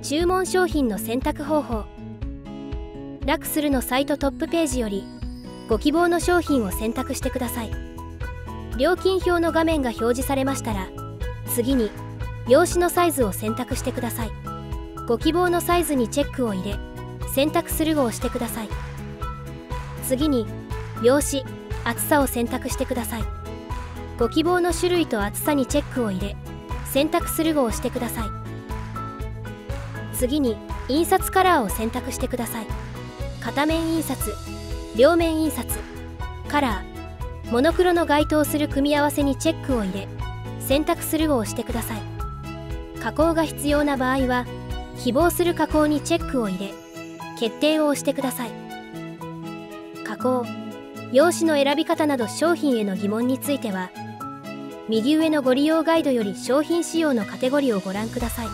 注文商品の選択方法。ラクスルのサイトトップページよりご希望の商品を選択してください。料金表の画面が表示されましたら、次に用紙のサイズを選択してください。ご希望のサイズにチェックを入れ、選択するを押してください。次に用紙、厚さを選択してください。ご希望の種類と厚さにチェックを入れ、選択するを押してください。次に印刷カラーを選択してください。片面印刷、両面印刷、カラー、モノクロの該当する組み合わせにチェックを入れ、選択するを押してください。加工が必要な場合は希望する加工にチェックを入れ、決定を押してください。加工、用紙の選び方など商品への疑問については、右上のご利用ガイドより商品仕様のカテゴリーをご覧ください。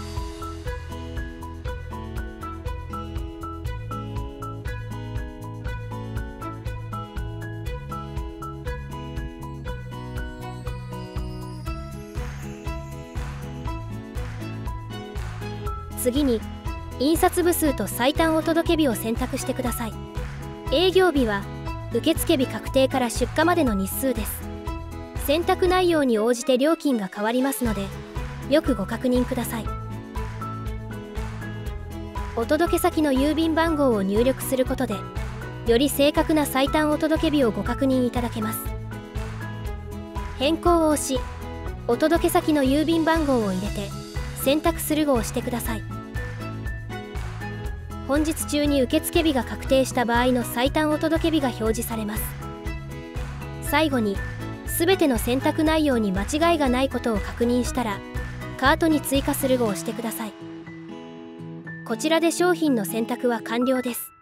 次に印刷部数と最短お届け日を選択してください。営業日は受付日確定から出荷までの日数です。選択内容に応じて料金が変わりますので、よくご確認ください。お届け先の郵便番号を入力することで、より正確な最短お届け日をご確認いただけます。変更を押し、お届け先の郵便番号を入れて選択するを押してください。本日中に受付日が確定した場合の最短お届け日が表示されます。最後にすべての選択内容に間違いがないことを確認したら、カートに追加するを押してください。こちらで商品の選択は完了です。